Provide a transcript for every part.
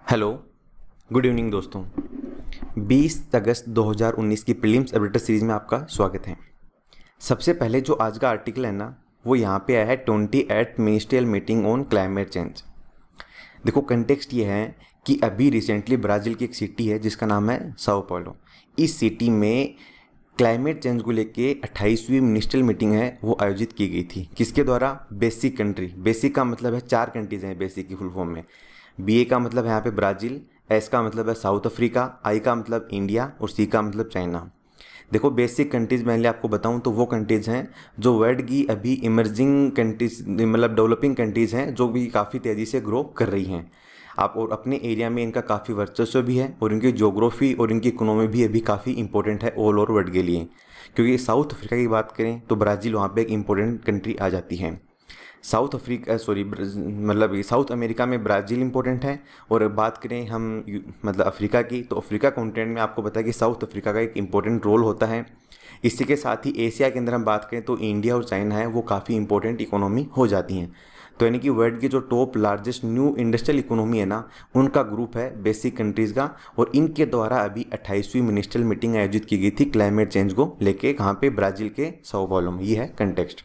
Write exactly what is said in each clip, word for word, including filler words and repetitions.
Hello, good evening दोस्तों। बीस अगस्त दो हज़ार उन्नीस की प्रीलिम्स अपडेटर सीरीज़ में आपका स्वागत है। सबसे पहले जो आज का आर्टिकल है ना, वो यहाँ पे आया है twenty eight ministerial meeting on climate change. देखो, कंटेक्स्ट ये है कि अभी रिसेंटली ब्राज़ील की एक सिटी है जिसका नाम है साओ पाउलो। इस सिटी में क्लाइमेट चेंज को लेके अट्ठाईसवीं मिनिस्ट्रियल मीटिंग है वो आयोजित की गई थी। किसके द्वारा? Basic country. बेसिक का मतलब है चार कंट्रीज हैं बेसिक की फुल फॉर्म में। बी ए का मतलब है यहाँ पे ब्राज़ील, एस का मतलब है साउथ अफ्रीका, आई का मतलब इंडिया और सी का मतलब चाइना। देखो, बेसिक कंट्रीज़ मैं आपको बताऊं तो वो कंट्रीज़ हैं जो वर्ल्ड की अभी इमर्जिंग कंट्रीज मतलब डेवलपिंग कंट्रीज़ हैं जो भी काफ़ी तेज़ी से ग्रो कर रही हैं। आप और अपने एरिया में इनका काफ़ी वर्चस्व भी है और इनकी ज्योग्राफी और इनकी इकोनॉमी भी अभी काफ़ी इंपॉर्टेंट है ऑल ओवर वर्ल्ड के लिए। क्योंकि साउथ अफ्रीका की बात करें तो ब्राज़ील वहाँ पे एक इम्पोर्टेंट कंट्री आ जाती है। साउथ अफ्रीका सॉरी मतलब साउथ अमेरिका में ब्राज़ील इंपॉर्टेंट है। और बात करें हम मतलब अफ्रीका की, तो अफ्रीका कॉन्टिनेंट में आपको पता है कि साउथ अफ्रीका का एक इम्पोर्टेंट रोल होता है। इसी के साथ ही एशिया के अंदर हम बात करें तो इंडिया और चाइना है वो काफ़ी इंपॉर्टेंट इकोनॉमी हो जाती हैं। तो यानी कि वर्ल्ड की जो top largest new industrial economy है ना, उनका ग्रुप है बेसिक कंट्रीज़ का। और इनके द्वारा अभी अट्ठाईसवीं मिनिस्ट्रियल मीटिंग आयोजित की गई थी क्लाइमेट चेंज को लेके, कहाँ पे? ब्राज़ील के साओ पाउलो में। ये है कंटेक्स्ट।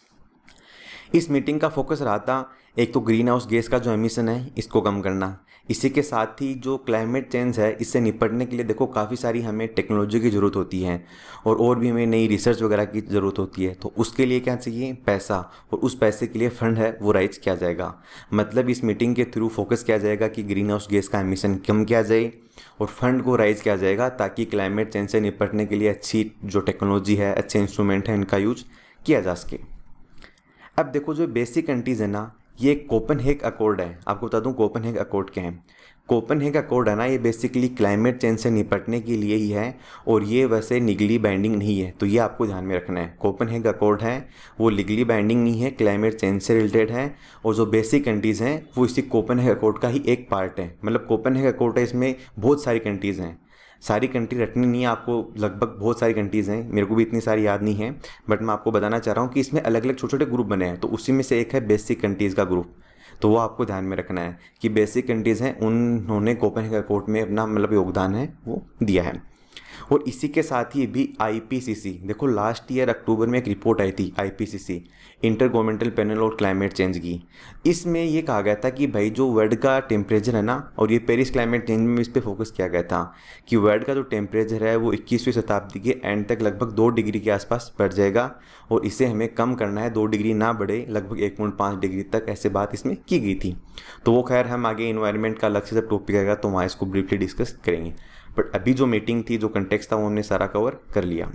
इस मीटिंग का फोकस रहा था एक तो ग्रीन हाउस गैस का जो एमिशन है इसको कम करना। इसी के साथ ही जो क्लाइमेट चेंज है इससे निपटने के लिए देखो काफ़ी सारी हमें टेक्नोलॉजी की ज़रूरत होती है और और भी हमें नई रिसर्च वगैरह की ज़रूरत होती है। तो उसके लिए क्या चाहिए? पैसा। और उस पैसे के लिए फंड है वो राइज किया जाएगा। मतलब इस मीटिंग के थ्रू फोकस किया जाएगा कि ग्रीन हाउस गैस का एमिशन कम किया जाए और फंड को राइज किया जाएगा ताकि क्लाइमेट चेंज से निपटने के लिए अच्छी जो टेक्नोलॉजी है, अच्छे इंस्ट्रूमेंट हैं, इनका यूज किया जा सके। अब देखो, जो बेसिक कंट्रीज़ है ना, ये कोपेनहेग अकॉर्ड है। आपको बता दूं कोपेनहेग अकॉर्ड क्या है। कोपेनहेग अकॉर्ड है ना, ये बेसिकली क्लाइमेट चेंज से निपटने के लिए ही है और ये वैसे लीगली बाइंडिंग नहीं है। तो ये आपको ध्यान में रखना है। कोपेनहेग अकॉर्ड है वो लीगली बाइंडिंग नहीं है, क्लाइमेट चेंज से रिलेटेड है। और जो बेसिक कंट्रीज़ हैं वो इसी कोपेनहेग अकॉर्ड का ही एक पार्ट है। मतलब कोपेनहेग अकॉर्ड है, इसमें बहुत सारी कंट्रीज़ हैं। सारी कंट्री रटनी नहीं है आपको, लगभग बहुत सारी कंट्रीज़ हैं, मेरे को भी इतनी सारी याद नहीं है। बट मैं आपको बताना चाह रहा हूँ कि इसमें अलग अलग छोटे छोटे ग्रुप बने हैं, तो उसी में से एक है बेसिक कंट्रीज़ का ग्रुप। तो वो आपको ध्यान में रखना है कि बेसिक कंट्रीज़ हैं, उन्होंने कोपेनहेग अकॉर्ड में अपना मतलब योगदान है वो दिया है। और इसी के साथ ही भी आई पी सी सी, देखो लास्ट ईयर अक्टूबर में एक रिपोर्ट आई थी I P C C, intergovernmental panel और क्लाइमेट चेंज की। इसमें ये कहा गया था कि भाई जो वर्ल्ड का टेम्परेचर है ना, और ये पेरिस क्लाइमेट चेंज में इस पर फोकस किया गया था कि वर्ल्ड का जो टेम्परेचर है वो इक्कीसवीं शताब्दी के एंड तक लगभग दो डिग्री के आसपास बढ़ जाएगा और इसे हमें कम करना है, दो डिग्री ना बढ़े, लगभग एक पॉइंट पाँच डिग्री तक, ऐसे बात इसमें की गई थी। तो वो खैर हम आगे इन्वायरमेंट का अलग से जब टॉपिक आएगा तो वहाँ इसको ब्रीफली डिस्कस करेंगे। बट अभी जो मीटिंग थी, जो कंटेक्स्ट था, वो हमने सारा कवर कर लिया।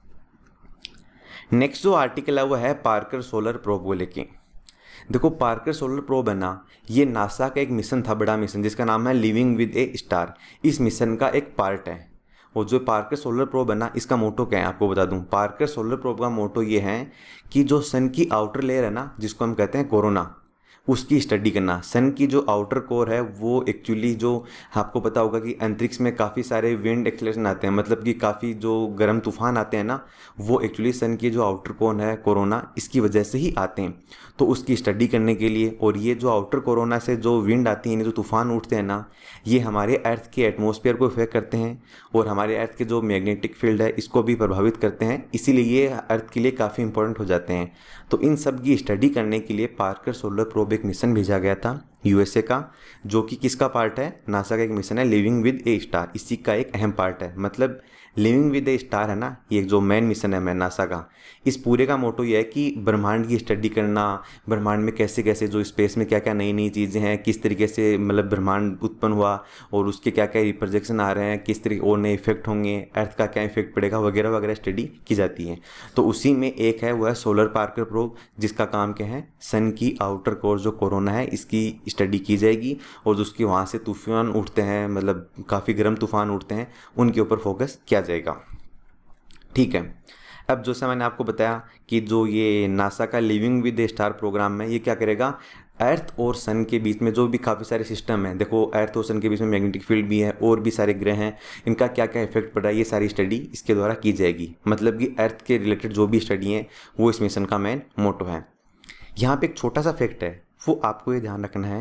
नेक्स्ट जो आर्टिकल है वो है पार्कर सोलर प्रोब को लेके। देखो, पार्कर सोलर प्रोब है ना, ये नासा का एक मिशन था, बड़ा मिशन, जिसका नाम है लिविंग विद ए स्टार। इस मिशन का एक पार्ट है। और जो पार्कर सोलर प्रोब है ना, इसका मोटो क्या है आपको बता दूं। पार्कर सोलर प्रोब का मोटो ये है कि जो सन की आउटर लेयर है ना, जिसको हम कहते हैं कोरोना, उसकी स्टडी करना। सन की जो आउटर कोर है वो एक्चुअली, जो आपको पता होगा कि अंतरिक्ष में काफ़ी सारे विंड एक्सलेशन आते हैं, मतलब कि काफ़ी जो गर्म तूफान आते हैं ना, वो एक्चुअली सन की जो आउटर कोर है कोरोना, इसकी वजह से ही आते हैं। तो उसकी स्टडी करने के लिए, और ये जो आउटर कोरोना से जो विंड आती है, जो तूफान उठते हैं ना, ये हमारे अर्थ के एटमॉस्फेयर को इफेक्ट करते हैं और हमारे अर्थ के जो मैग्नेटिक फील्ड है इसको भी प्रभावित करते हैं। इसीलिए ये अर्थ के लिए काफ़ी इंपॉर्टेंट हो जाते हैं। तो इन सब की स्टडी करने के लिए पार्कर सोलर प्रोब एक मिशन भेजा गया था यूएसए का, जो कि किसका पार्ट है? नासा का एक मिशन है लिविंग विद ए स्टार, इसी का एक अहम पार्ट है। मतलब लिविंग विद ए स्टार है ना, ये जो मेन मिशन है मैं नासा का, इस पूरे का मोटो ये है कि ब्रह्मांड की स्टडी करना, ब्रह्मांड में कैसे कैसे जो स्पेस में क्या क्या नई नई चीज़ें हैं, किस तरीके से मतलब ब्रह्मांड उत्पन्न हुआ और उसके क्या क्या रिप्रोजेक्शन आ रहे हैं, किस तरीके और नए इफेक्ट होंगे, अर्थ का क्या इफेक्ट पड़ेगा, वगैरह वगैरह स्टडी की जाती है। तो उसी में एक है वह सोलर पार्कर प्रोब, जिसका काम क्या है? सन की आउटर कोर जो कोरोना है इसकी स्टडी की जाएगी और जो उसके वहाँ से तूफान उठते हैं, मतलब काफ़ी गर्म तूफान उठते हैं, उनके ऊपर फोकस किया जाएगा। ठीक है। अब जैसा मैंने आपको बताया कि जो ये नासा का living with a star program है, ये क्या करेगा? अर्थ और सन के बीच में जो भी काफ़ी सारे सिस्टम हैं, देखो अर्थ और सन के बीच में मैग्नेटिक फील्ड भी है और भी सारे ग्रह हैं, इनका क्या क्या इफेक्ट पड़ रहा है, ये सारी स्टडी इसके द्वारा की जाएगी। मतलब कि अर्थ के रिलेटेड जो भी स्टडी है वो इस मिशन का मेन मोटो है। यहाँ पे एक छोटा सा फैक्ट है, वो आपको ये ध्यान रखना है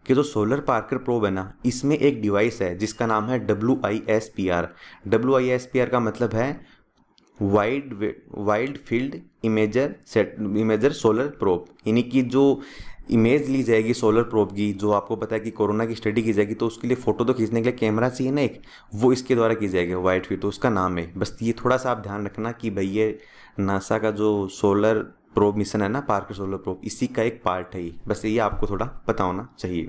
कि जो सोलर पार्कर प्रोब है ना, इसमें एक डिवाइस है जिसका नाम है W I S P R. W I S P R का मतलब है wide wide field imager set imager solar probe, यानी कि जो इमेज ली जाएगी सोलर प्रोब की, जो आपको पता है कि कोरोना की स्टडी की जाएगी, तो उसके लिए फ़ोटो तो खींचने के लिए कैमरा चाहिए ना एक, वो इसके द्वारा की जाएगी वाइड फील्ड, तो उसका नाम है। बस ये थोड़ा सा आप ध्यान रखना कि भाई ये नासा का जो सोलर प्रोब मिशन है ना, पार्कर सोलर प्रोब, इसी का एक पार्ट है ये, बस ये आपको थोड़ा पता होना चाहिए।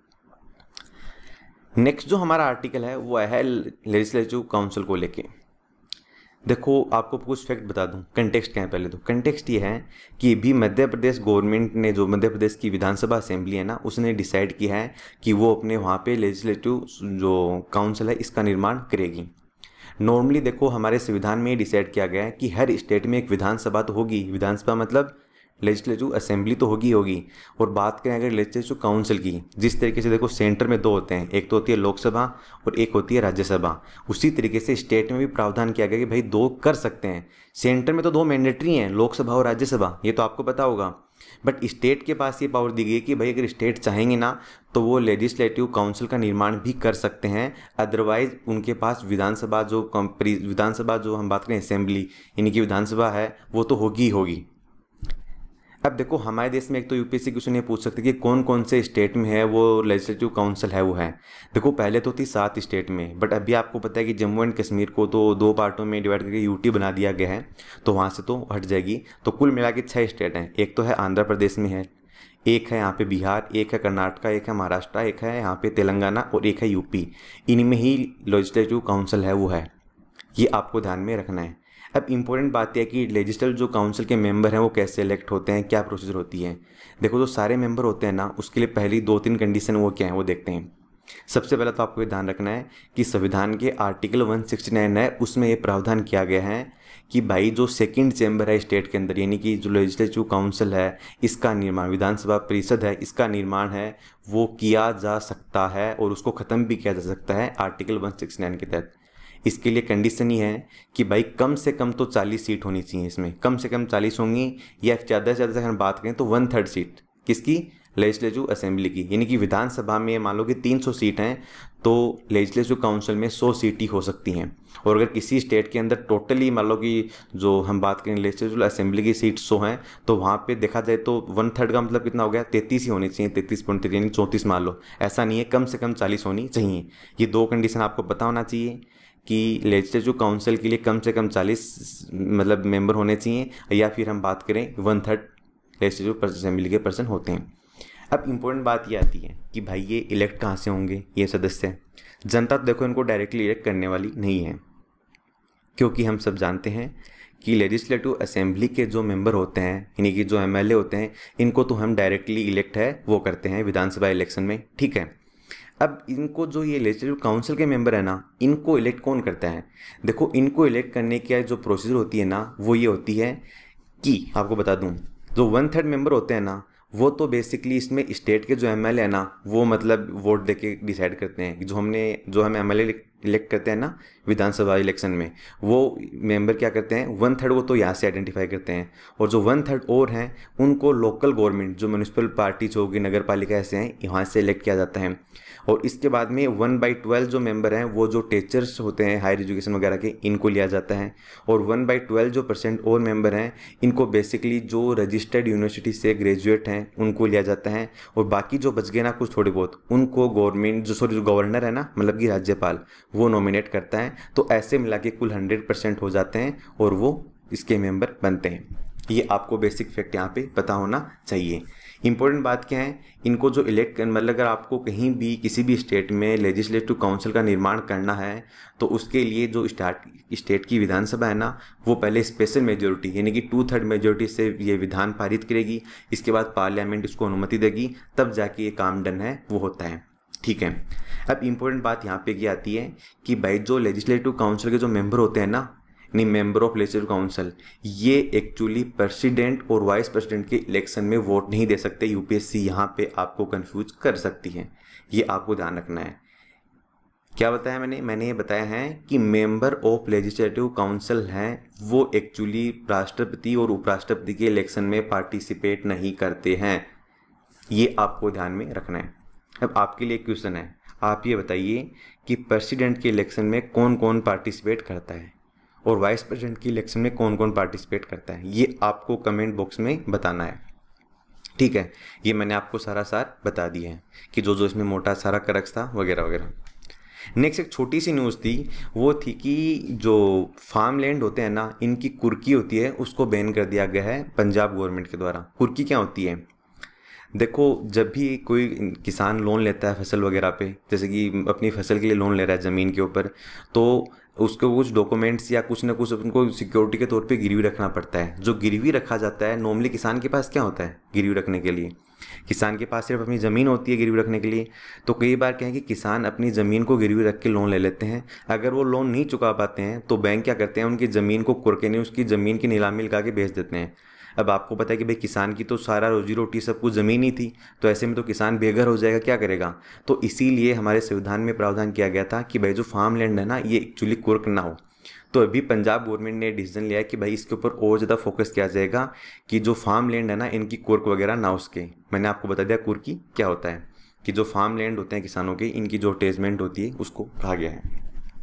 नेक्स्ट जो हमारा आर्टिकल है वो है लेजिस्लेटिव काउंसिल को लेके। देखो आपको कुछ फैक्ट बता दूं, कंटेक्स्ट क्या है पहले तो। कंटेक्स्ट ये है कि भी मध्य प्रदेश गवर्नमेंट ने, जो मध्य प्रदेश की विधानसभा असेंबली है ना, उसने डिसाइड किया है कि वो अपने वहाँ पे लेजिस्लेटिव जो काउंसिल है इसका निर्माण करेगी। नॉर्मली देखो हमारे संविधान में डिसाइड किया गया है कि हर स्टेट में एक विधानसभा तो होगी, विधानसभा मतलब लेजिस्लेटिव असेंबली तो होगी होगी और बात करें अगर लेजिस्लेटिव काउंसिल की, जिस तरीके से देखो सेंटर में दो होते हैं, एक तो होती है लोकसभा और एक होती है राज्यसभा, उसी तरीके से स्टेट में भी प्रावधान किया गया कि भाई दो कर सकते हैं। सेंटर में तो दो मैंडेटरी हैं, लोकसभा और राज्यसभा, ये तो आपको पता होगा, बट स्टेट के पास ये पावर दी गई है कि भाई अगर स्टेट चाहेंगे ना तो वो लेजिस्लेटिव काउंसिल का निर्माण भी कर सकते हैं, अदरवाइज उनके पास विधानसभा जो विधानसभा जो हम बात करें असेंबली, यानी कि विधानसभा है, वो तो होगी ही होगी। अब देखो हमारे देश में एक तो यूपीएससी क्वेश्चन ये पूछ सकते कि कौन कौन से स्टेट में है वो लेजिस्लेटिव काउंसिल है वो है। देखो पहले तो थी सात स्टेट में, बट अभी आपको पता है कि जम्मू एंड कश्मीर को तो दो पार्टों में डिवाइड करके यूटी बना दिया गया है, तो वहाँ से तो हट जाएगी। तो कुल मिला के छः स्टेट हैं, एक तो है आंध्र प्रदेश में है, एक है यहाँ पे बिहार, एक है कर्नाटका, एक है महाराष्ट्र, एक है यहाँ पे तेलंगाना और एक है यूपी। इनमें ही लेजिस्लेटिव काउंसिल है वो है, ये आपको ध्यान में रखना है। अब इम्पोर्टेंट बात यह है कि लेजिस्लेटिव जो काउंसिल के मेंबर हैं वो कैसे इलेक्ट होते हैं, क्या प्रोसीजर होती है। देखो जो सारे मेंबर होते हैं ना, उसके लिए पहली दो तीन कंडीशन वो क्या है वो देखते हैं। सबसे पहले तो आपको ये ध्यान रखना है कि संविधान के आर्टिकल एक सौ उनहत्तर है, उसमें ये प्रावधान किया गया है कि भाई जो सेकंड चैम्बर है स्टेट के अंदर, यानी कि जो लेजिस्लेटिव काउंसिल है इसका निर्माण, विधानसभा परिषद है इसका निर्माण है वो किया जा सकता है और उसको ख़त्म भी किया जा सकता है आर्टिकल एक सौ उनहत्तर के तहत। इसके लिए कंडीशन ही है कि भाई कम से कम तो चालीस सीट होनी चाहिए, इसमें कम से कम चालीस होंगी, या ज़्यादा से ज़्यादा अगर बात करें तो वन थर्ड सीट किसकी, लेजिस्लेटिव असेंबली की, यानी कि विधानसभा में मान लो कि तीन सौ सीट हैं तो लेजिस्लेटिव काउंसिल में सौ सीट ही हो सकती हैं। और अगर किसी स्टेट के अंदर टोटली मान लो कि जो हम बात करें लेजिस्लेटिव असेंबली की सीट सौ हैं, तो वहाँ पे देखा जाए तो वन थर्ड का मतलब कितना हो गया, तैंतीस ही होनी चाहिए, तैंतीस पॉइंट यानी चौंतीस मान लो, ऐसा नहीं है, कम से कम चालीस होनी चाहिए। ये दो कंडीशन आपको पता होना चाहिए कि लेजिस्लेटिव काउंसिल के लिए कम से कम चालीस मतलब मेंबर होने चाहिए, या फिर हम बात करें वन थर्ड लेजिस्लेटिव असेंबली के पर्सन होते हैं। अब इम्पोर्टेंट बात ये आती है कि भाई ये इलेक्ट कहाँ से होंगे ये सदस्य। जनता तो देखो इनको डायरेक्टली इलेक्ट करने वाली नहीं है, क्योंकि हम सब जानते हैं कि लेजिस्लेटिव असेंबली के जो मेंबर होते हैं, यानी कि जो एमएलए होते हैं, इनको तो हम डायरेक्टली इलेक्ट है वो करते हैं विधानसभा इलेक्शन में, ठीक है। अब इनको जो ये लेजिस्लेटिव काउंसिल के मेंबर है ना, इनको इलेक्ट कौन करता है। देखो इनको इलेक्ट करने की जो प्रोसीजर होती है ना, वो ये होती है कि आपको बता दूं, जो वन थर्ड मेंबर होते हैं ना, वो तो बेसिकली इसमें स्टेट के जो एमएलए है ना, वो मतलब वोट देके डिसाइड करते हैं कि जो हमने जो हम एमएलए इलेक्ट करते हैं ना विधानसभा इलेक्शन में, वो मेंबर क्या करते हैं, वन थर्ड वो तो यहाँ से आइडेंटिफाई करते हैं, और जो वन थर्ड और हैं उनको लोकल गवर्नमेंट जो म्यूनिसिपल पार्टी जो होगी, नगर पालिका ऐसे हैं, यहाँ से इलेक्ट किया जाता है। और इसके बाद में वन बाई ट्वेल्व जो मेंबर हैं वो जो टीचर्स होते हैं हायर एजुकेशन वगैरह के, इनको लिया जाता है। और वन बाई ट्वेल्व जो परसेंट और मेंबर हैं, इनको बेसिकली जो रजिस्टर्ड यूनिवर्सिटी से ग्रेजुएट हैं उनको लिया जाता है। और बाकी जो बच गए ना कुछ थोड़े बहुत, उनको गवर्नमेंट जो सॉरी जो गवर्नर है ना, मतलब कि राज्यपाल, वो नॉमिनेट करता है। तो ऐसे मिला के कुल हंड्रेड परसेंट हो जाते हैं और वो इसके मेंबर बनते हैं। ये आपको बेसिक फैक्ट यहाँ पे पता होना चाहिए। इंपॉर्टेंट बात क्या है, इनको जो इलेक्ट मतलब अगर आपको कहीं भी किसी भी स्टेट में लेजिस्लेटिव काउंसिल का निर्माण करना है, तो उसके लिए जो स्टार्ट स्टेट की विधानसभा है ना, वो पहले स्पेशल मेजोरिटी यानी कि टू थर्ड मेजोरिटी से ये विधान पारित करेगी। इसके बाद पार्लियामेंट इसको अनुमति देगी, तब जाके ये काम डन है वो होता है, ठीक है। अब इम्पोर्टेंट बात यहाँ पे क्या आती है कि भाई जो लेजिस्लेटिव काउंसिल के जो मेंबर होते हैं ना, यानी मेंबर ऑफ लेजिस्लेटिव काउंसिल, ये एक्चुअली प्रेसिडेंट और वाइस प्रेसिडेंट के इलेक्शन में वोट नहीं दे सकते। यूपीएससी यहाँ पे आपको कंफ्यूज कर सकती है, ये आपको ध्यान रखना है। क्या बताया मैंने मैंने ये बताया है कि मेंबर ऑफ लेजिस्लेटिव काउंसिल हैं वो एक्चुअली राष्ट्रपति और उपराष्ट्रपति के इलेक्शन में पार्टिसिपेट नहीं करते हैं, ये आपको ध्यान में रखना है। अब आपके लिए क्वेश्चन है, आप ये बताइए कि प्रेसिडेंट के इलेक्शन में कौन कौन पार्टिसिपेट करता है और वाइस प्रेसिडेंट के इलेक्शन में कौन कौन पार्टिसिपेट करता है, ये आपको कमेंट बॉक्स में बताना है। ठीक है, ये मैंने आपको सारा सार बता दिया है कि जो जो इसमें मोटा सारा करक्स था वगैरह वगैरह। नेक्स्ट एक छोटी सी न्यूज़ थी, वो थी कि जो फार्म लैंड होते हैं ना, इनकी कुर्की होती है उसको बैन कर दिया गया है पंजाब गवर्नमेंट के द्वारा। कुर्की क्या होती है? देखो, जब भी कोई किसान लोन लेता है फसल वगैरह पे, जैसे कि अपनी फसल के लिए लोन ले रहा है ज़मीन के ऊपर, तो उसको कुछ डॉक्यूमेंट्स या कुछ ना कुछ उनको सिक्योरिटी के तौर पे गिरवी रखना पड़ता है। जो गिरवी रखा जाता है नॉर्मली किसान के पास क्या होता है गिरवी रखने के लिए? किसान के पास सिर्फ अपनी ज़मीन होती है गिरवी रखने के लिए। तो कई बार क्या है कि किसान अपनी ज़मीन को गिरवी रख के लोन ले लेते हैं। अगर वो लोन नहीं चुका पाते हैं तो बैंक क्या करते हैं, उनकी ज़मीन को कुर्के नहीं, उसकी ज़मीन की नीलामी लगा के बेच देते हैं। अब आपको पता है कि भाई किसान की तो सारा रोजी रोटी सब कुछ ज़मीन ही थी, तो ऐसे में तो किसान बेघर हो जाएगा, क्या करेगा? तो इसीलिए हमारे संविधान में प्रावधान किया गया था कि भाई जो फार्म लैंड है ना, ये एक्चुअली कुर्क ना हो। तो अभी पंजाब गवर्नमेंट ने डिसीजन लिया है कि भाई इसके ऊपर और ज़्यादा फोकस किया जाएगा कि जो फार्म लैंड है ना, इनकी कुर्क वगैरह ना उसके। मैंने आपको बता दिया कुर्की क्या होता है, कि जो फार्म लैंड होते हैं किसानों के, इनकी जो अटैचमेंट होती है उसको कहा गया है।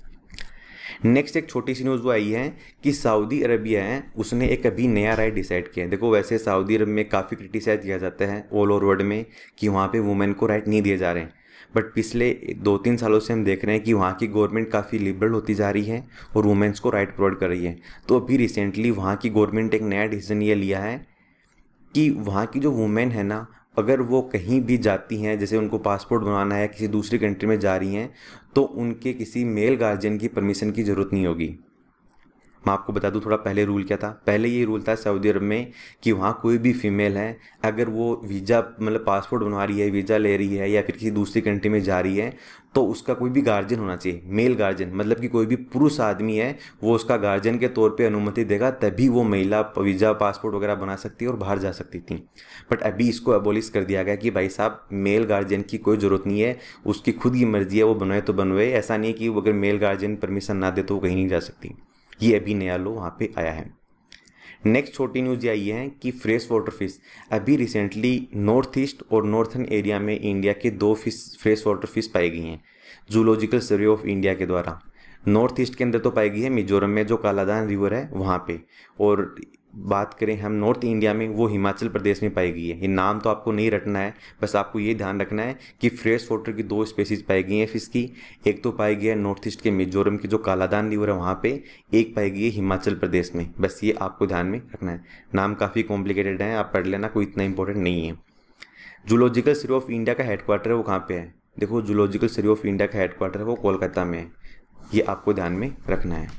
नेक्स्ट एक छोटी सी न्यूज़ वो आई है कि सऊदी अरबिया है, उसने एक अभी नया राइट डिसाइड किया है। देखो, वैसे सऊदी अरब में काफ़ी क्रिटिसाइज किया जाता है ऑल ओवर वर्ल्ड में कि वहाँ पे वुमेन को राइट नहीं दिए जा रहे हैं, बट पिछले दो तीन सालों से हम देख रहे हैं कि वहाँ की गवर्नमेंट काफ़ी लिबरल होती जा रही है और वुमेन्स को राइट प्रोवाइड कर रही है। तो अभी रिसेंटली वहाँ की गवर्नमेंट एक नया डिसीजन ये लिया है कि वहाँ की जो वुमेन है ना, अगर वो कहीं भी जाती हैं, जैसे उनको पासपोर्ट बनवाना है, किसी दूसरी कंट्री में जा रही हैं, तो उनके किसी मेल गार्जियन की परमिशन की ज़रूरत नहीं होगी। मैं आपको बता दूं थोड़ा पहले रूल क्या था। पहले ये रूल था सऊदी अरब में कि वहाँ कोई भी फीमेल है, अगर वो वीज़ा मतलब पासपोर्ट बनवा रही है, वीज़ा ले रही है या फिर किसी दूसरी कंट्री में जा रही है, तो उसका कोई भी गार्जियन होना चाहिए, मेल गार्जियन, मतलब कि कोई भी पुरुष आदमी है वो उसका गार्जियन के तौर पे अनुमति देगा, तभी वो महिला वीज़ा पासपोर्ट वगैरह बना सकती है और बाहर जा सकती थी। बट अभी इसको अबोलिश कर दिया गया कि भाई साहब, मेल गार्जियन की कोई ज़रूरत नहीं है, उसकी खुद की मर्जी है, वो बनवाए तो बनवाए। ऐसा नहीं है कि अगर मेल गार्जियन परमिशन ना दे तो वो कहीं नहीं जा सकती। ये अभी नया लो वहाँ पे आया है। नेक्स्ट छोटी न्यूज़ ये आई है कि फ्रेश वाटर फिश, अभी रिसेंटली नॉर्थ ईस्ट और नॉर्थन एरिया में इंडिया के दो फिश फ्रेश वाटर फिश पाई गई हैं जूलॉजिकल सर्वे ऑफ इंडिया के द्वारा। नॉर्थ ईस्ट के अंदर तो पाई गई है मिजोरम में, जो कालादान रिवर है वहाँ पे, और बात करें हम नॉर्थ इंडिया में, वो हिमाचल प्रदेश में पाई गई है। ये नाम तो आपको नहीं रटना है, बस आपको ये ध्यान रखना है कि फ्रेश वाटर की दो स्पेसीज पाई गई हैं फिश की। एक तो पाई गई है नॉर्थ ईस्ट के मिजोरम की जो कालादान रिवर है वहाँ पे, एक पाई गई है हिमाचल प्रदेश में। बस ये आपको ध्यान में रखना है। नाम काफ़ी कॉम्प्लिकेटेड है, आप पढ़ लेना, कोई इतना इंपॉर्टेंट नहीं है। जूलॉजिकल सर्वे ऑफ इंडिया का हेडक्वार्टर है वो कहाँ पे है? देखो, जूलॉजिकल सर्वे ऑफ इंडिया का हेडक्वार्टर है वो कोलकाता में है, ये आपको ध्यान में रखना है।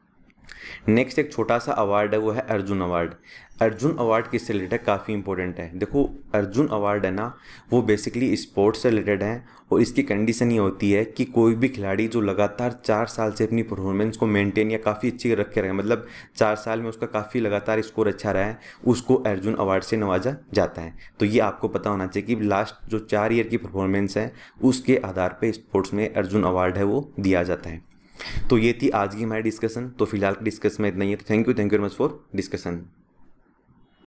नेक्स्ट एक छोटा सा अवार्ड है, वो है अर्जुन अवार्ड। अर्जुन अवार्ड किससे रिलेटेड है? काफ़ी इंपॉर्टेंट है। देखो, अर्जुन अवार्ड है ना, वो बेसिकली स्पोर्ट्स से रिलेटेड है, और इसकी कंडीशन ये होती है कि कोई भी खिलाड़ी जो लगातार चार साल से अपनी परफॉर्मेंस को मेंटेन या काफ़ी अच्छी रख के रहे, मतलब चार साल में उसका काफ़ी लगातार स्कोर अच्छा रहा है, उसको अर्जुन अवार्ड से नवाजा जाता है। तो ये आपको पता होना चाहिए कि लास्ट जो चार ईयर की परफॉर्मेंस है उसके आधार पर स्पोर्ट्स में अर्जुन अवार्ड है वो दिया जाता है। तो ये थी आज की हमारी डिस्कशन। तो फिलहाल की डिस्कशन में इतना ही है। तो thank you thank you very much for discussion.